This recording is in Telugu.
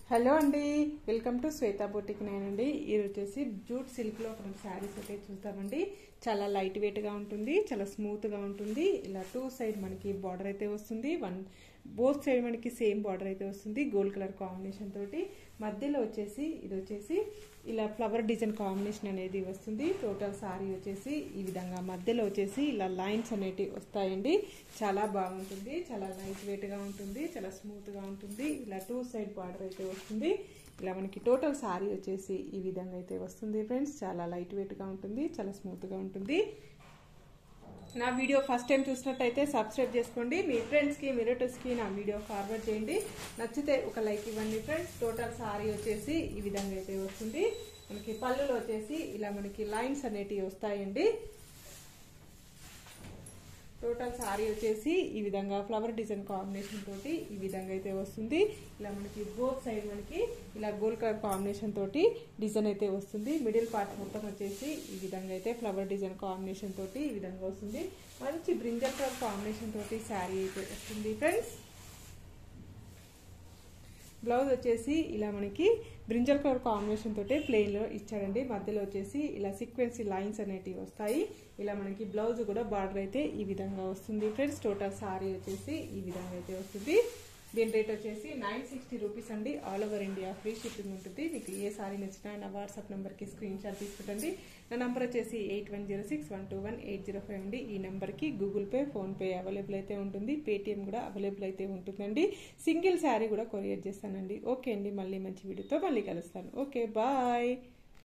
హలో అండి, వెల్కమ్ టు శ్వేత బొటిక్ నేనండి. ఇది వచ్చేసి జూట్ సిల్క్లో మనం శారీస్ అయితే చూద్దామండి. చాలా లైట్ వెయిట్గా ఉంటుంది, చాలా స్మూత్గా ఉంటుంది. ఇలా టూ సైడ్ మనకి బార్డర్ అయితే వస్తుంది, బోత్ సైడ్ మనకి సేమ్ బార్డర్ అయితే వస్తుంది గోల్డ్ కలర్ కాంబినేషన్ తోటి. మధ్యలో వచ్చేసి ఇది వచ్చేసి ఇలా ఫ్లవర్ డిజైన్ కాంబినేషన్ అనేది వస్తుంది. టోటల్ సారీ వచ్చేసి ఈ విధంగా మధ్యలో వచ్చేసి ఇలా లైన్స్ అనేటివి వస్తాయండి. చాలా బాగుంటుంది, చాలా లైట్ వెయిట్గా ఉంటుంది, చాలా స్మూత్గా ఉంటుంది. ఇలా టూ సైడ్ బార్డర్ అయితే వస్తుంది. ఇలా మనకి టోటల్ సారీ వచ్చేసి ఈ విధంగా అయితే వస్తుంది ఫ్రెండ్స్. చాలా లైట్ వెయిట్గా ఉంటుంది, చాలా స్మూత్గా ఉంటుంది. నా వీడియో ఫస్ట్ టైం చూసినట్టయితే సబ్స్క్రైబ్ చేసుకోండి. మీ ఫ్రెండ్స్కి మీ రిలేటివ్స్కి నా వీడియో ఫార్వర్డ్ చేయండి. నచ్చితే ఒక లైక్ ఇవ్వండి ఫ్రెండ్స్. టోటల్ సారీ వచ్చేసి ఈ విధంగా అయితే వస్తుంది. మనకి పళ్ళులో వచ్చేసి ఇలా మనకి లైన్స్ అనేటివి వస్తాయండి. టోటల్ సారీ వచ్చేసి ఈ విధంగా ఫ్లవర్ డిజైన్ కాంబినేషన్ తోటి ఈ విధంగా అయితే వస్తుంది. ఇలా మనకి బోత్ సైడ్ మనకి ఇలా గోల్డ్ కలర్ కాంబినేషన్ తోటి డిజైన్ అయితే వస్తుంది. మిడిల్ పార్ట్ మొత్తం వచ్చేసి ఈ విధంగా అయితే ఫ్లవర్ డిజైన్ కాంబినేషన్ తోటి ఈ విధంగా వస్తుంది. మంచి బ్రింజల్ కలర్ కాంబినేషన్ తోటి శారీ అయితే వస్తుంది ఫ్రెండ్స్. బ్లౌజ్ వచ్చేసి ఇలా మనకి బ్రింజల్ కలర్ కాంబినేషన్ తోటి ప్లెయిన్ లో ఇచ్చాడండి. మధ్యలో వచ్చేసి ఇలా సీక్వెన్సీ లైన్స్ అనేటివి వస్తాయి. ఇలా మనకి బ్లౌజ్ కూడా బార్డర్ అయితే ఈ విధంగా వస్తుంది ఫ్రెండ్స్. టోటల్ సారీ వచ్చేసి ఈ విధంగా అయితే వస్తుంది. దీని రేట్ వచ్చేసి 960 రూపీస్ అండి. All over India free shipping ఉంటుంది. మీకు ఏ సారీ నచ్చినా నా వాట్సాప్ నెంబర్కి స్క్రీన్ షాట్ తీసుకుంటండి. నా నెంబర్ వచ్చేసి 8106121805 అండి. ఈ నెంబర్కి గూగుల్ పే, ఫోన్పే అవైలబుల్ అయితే ఉంటుంది. పేటిఎం కూడా అవైలబుల్ అయితే ఉంటుందండి. సింగిల్ శారీ కూడా కొరియర్ చేస్తానండి. ఓకే అండి, మళ్ళీ మంచి వీడియోతో మళ్ళీ కలుస్తాను. Okay, bye.